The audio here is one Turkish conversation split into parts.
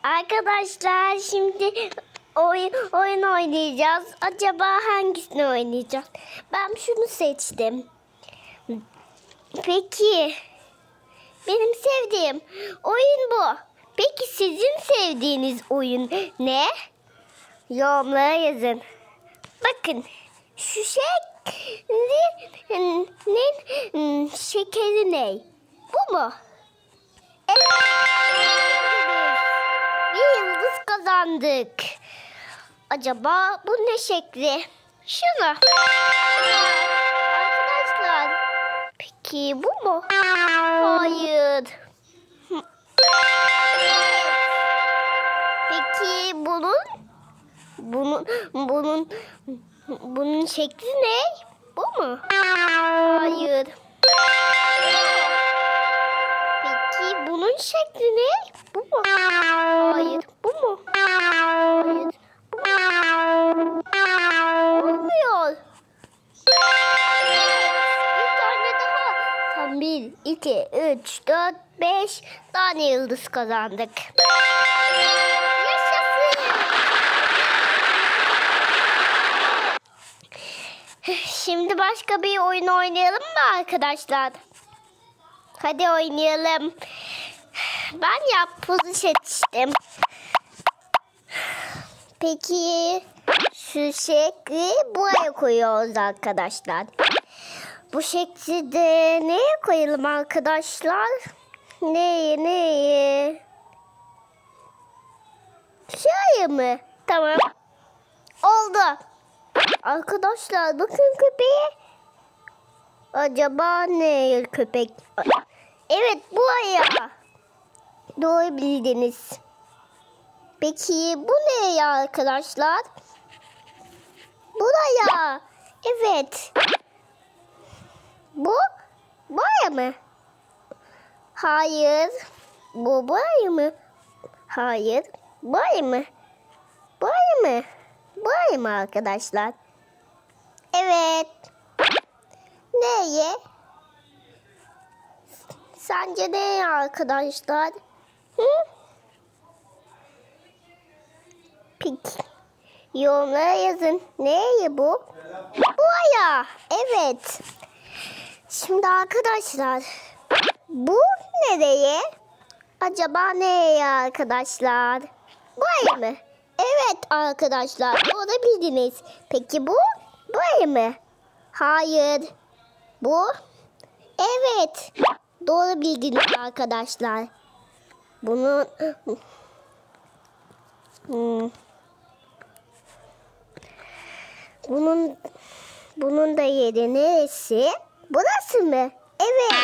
Arkadaşlar şimdi oyun oynayacağız. Acaba hangisini oynayacağız? Ben şunu seçtim. Peki benim sevdiğim oyun bu. Peki sizin sevdiğiniz oyun ne? Yorumlara yazın. Bakın şu şekeri ne? Bu mu? Evet. Bir yıldız kazandık. Acaba bu ne şekli? Şunu. Arkadaşlar. Peki bu mu? Hayır. Peki bunun şekli ne? Bu mu? Hayır. Peki bunun şekli ne? Bu mu? Hayır. Bu mu? Hayır. Bu mu? Olmuyor. Bir tane daha. Tam 1, 2, 3, 4, 5 tane yıldız kazandık. Yaşasın. Şimdi başka bir oyun oynayalım mı arkadaşlar? Hadi oynayalım. Ben yapbozu seçtim. Peki şu şekli buraya koyuyoruz arkadaşlar. Bu şekli de neye koyalım arkadaşlar? Neye? Şuraya mı? Tamam. Oldu. Arkadaşlar bakın köpeğe. Acaba ne köpek? Evet buraya. Doğru bildiniz. Peki bu ne ya arkadaşlar? Buraya. Evet. Bu buraya mı? Hayır. Bu buraya mı? Hayır. Buraya mı? Buraya mı? Buraya mı arkadaşlar? Evet. Neye? Sence ne arkadaşlar? Hı? Peki. Yorumlara yazın. Neye bu? Buraya. Evet. Şimdi arkadaşlar. Bu nereye? Acaba nereye arkadaşlar? Buraya mı? Evet arkadaşlar. Doğru bildiniz. Peki bu? Buraya mı? Hayır. Bu? Evet. Doğru bildiniz arkadaşlar. Bunun bunun da yeri neresi? Burası mı? Evet.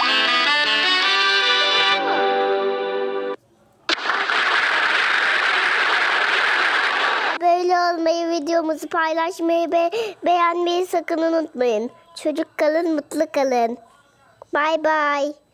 Böyle olmayı, videomuzu paylaşmayı ve beğenmeyi sakın unutmayın. Çocuk kalın, mutlu kalın. Bye bye.